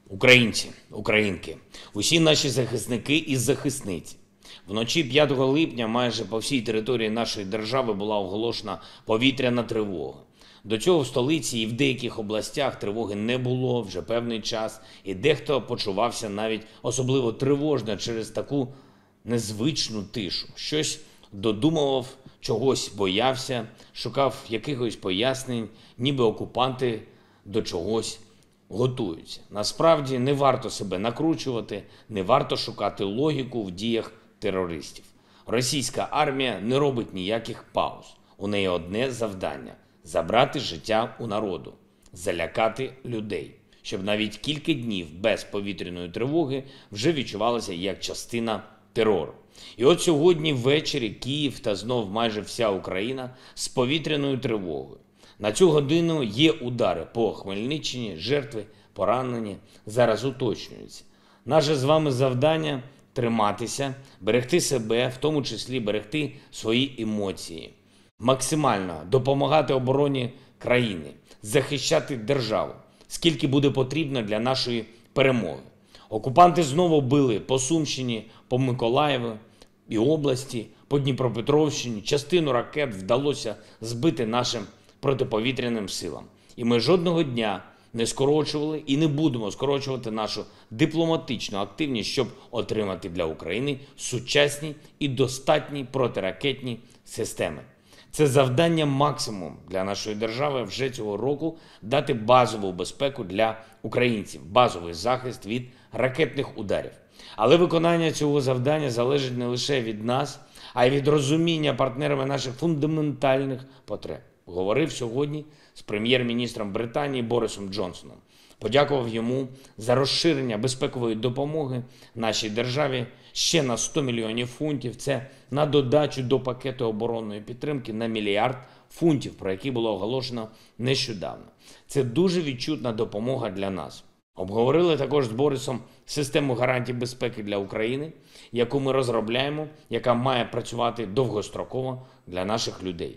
Українці, українки, усі наші захисники і захисниці. Вночі 5 липня майже по всій території нашої держави була оголошена повітряна тривога. До цього в столиці і в деяких областях тривоги не було вже певний час, і дехто почувався навіть особливо тривожно через таку незвичну тишу. Щось додумував, чогось боявся, шукав якихось пояснень, ніби окупанти до чогось готуються. Насправді не варто себе накручувати, не варто шукати логіку в діях терористів. Російська армія не робить ніяких пауз. У неї одне завдання – забрати життя у народу, залякати людей, щоб навіть кілька днів без повітряної тривоги вже відчувалося як частина терору. І от сьогодні ввечері Київ та знов майже вся Україна з повітряною тривогою. На цю годину є удари по Хмельниччині, жертви, поранені, зараз уточнюються. Наше з вами завдання – триматися, берегти себе, в тому числі берегти свої емоції, максимально допомагати обороні країни, захищати державу, скільки буде потрібно для нашої перемоги. Окупанти знову били по Сумщині, по Миколаєву і області, по Дніпропетровщині. Частину ракет вдалося збити нашим протиповітряним силам. І ми жодного дня не скорочували і не будемо скорочувати нашу дипломатичну активність, щоб отримати для України сучасні і достатні протиракетні системи. Це завдання максимум для нашої держави вже цього року – дати базову безпеку для українців, базовий захист від ракетних ударів. Але виконання цього завдання залежить не лише від нас, а й від розуміння партнерами наших фундаментальних потреб. Говорив сьогодні з прем'єр-міністром Британії Борисом Джонсоном. Подякував йому за розширення безпекової допомоги нашій державі ще на 100 мільйонів фунтів. Це на додачу до пакету оборонної підтримки на 1 мільярд фунтів, про який було оголошено нещодавно. Це дуже відчутна допомога для нас. Обговорили також з Борисом систему гарантій безпеки для України, яку ми розробляємо, яка має працювати довгостроково для наших людей.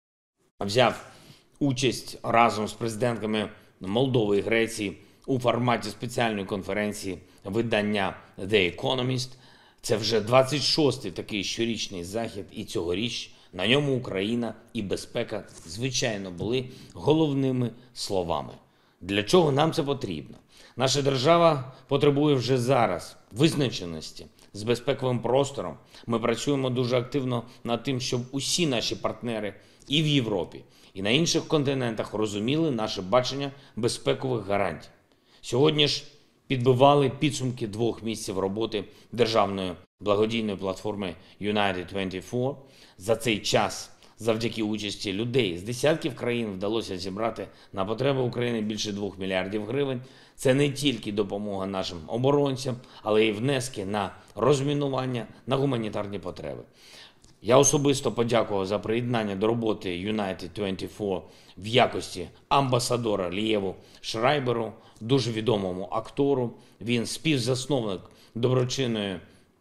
Взяв участь разом з президентками Молдови і Греції у форматі спеціальної конференції видання The Economist. Це вже 26-й такий щорічний захід, і цьогоріч на ньому Україна і безпека, звичайно, були головними словами. Для чого нам це потрібно? Наша держава потребує вже зараз визначеності з безпековим простором. Ми працюємо дуже активно над тим, щоб усі наші партнери і в Європі, і на інших континентах розуміли наше бачення безпекових гарантій. Сьогодні ж підбивали підсумки 2 місяців роботи державної благодійної платформи United24. За цей час, завдяки участі людей з десятків країн, вдалося зібрати на потреби України більше 2 мільярдів гривень. Це не тільки допомога нашим оборонцям, але й внески на розмінування, на гуманітарні потреби. Я особисто подякував за приєднання до роботи United24 в якості амбасадора Лієву Шрайберу, дуже відомому актору. Він співзасновник доброчинної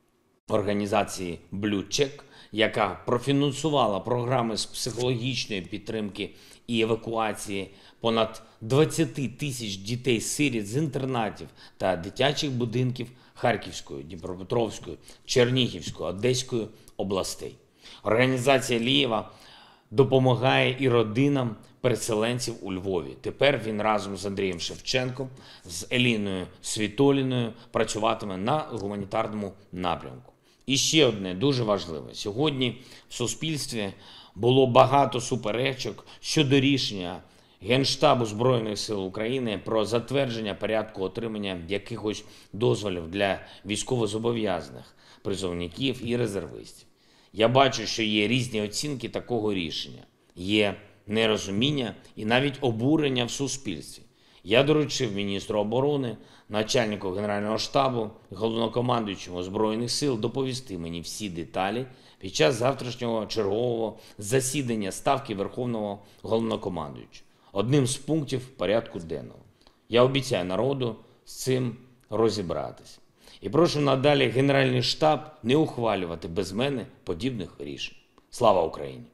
організації Blue Check, яка профінансувала програми з психологічної підтримки і евакуації понад 20 тисяч дітей-сиріт з інтернатів та дитячих будинків Харківської, Дніпропетровської, Чернігівської, Одеської областей. Організація Лієва допомагає і родинам переселенців у Львові. Тепер він разом з Андрієм Шевченком, з Еліною Світоліною працюватиме на гуманітарному напрямку. І ще одне дуже важливе. Сьогодні в суспільстві було багато суперечок щодо рішення Генштабу Збройних сил України про затвердження порядку отримання якихось дозволів для військовозобов'язаних, призовників і резервистів. Я бачу, що є різні оцінки такого рішення, є нерозуміння і навіть обурення в суспільстві. Я доручив міністру оборони, начальнику Генерального штабу, головнокомандуючому Збройних сил доповісти мені всі деталі під час завтрашнього чергового засідання Ставки Верховного Головнокомандуючого. Одним з пунктів порядку денного. Я обіцяю народу з цим розібратися. І прошу надалі Генеральний штаб не ухвалювати без мене подібних рішень. Слава Україні!